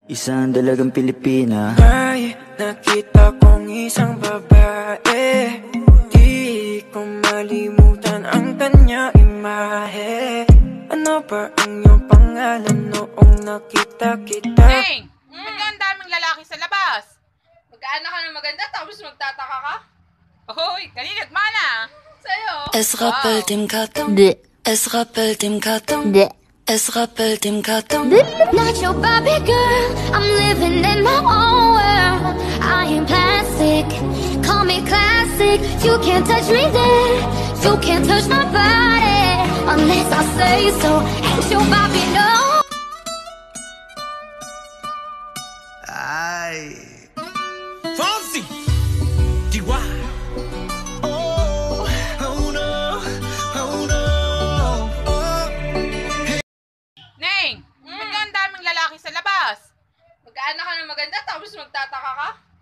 Isang dalagang Pilipina. May nakita kong isang babae, di ko malimutan ang kanya imahe. Ano ba ang iyong pangalan noong nakita kita? Hey! Ba't ang daming lalaki sa labas? Magkaana ka ng maganda tapos magtataka ka? Hoy, kanina't mana! Sa'yo! Es rappelt im Karton. Es rappelt im Karton. Es rappelt im Karton. Not your Barbie girl, I'm living in my own world. I am plastic, call me classic. You can't touch me there, you can't touch my body unless I say so. Ain't your Barbie, no. Ay, Fonzie, Chihuahua. Neng! Ba't ang daming lalaki sa labas? Magkaana ka ng maganda tapos magtataka ka?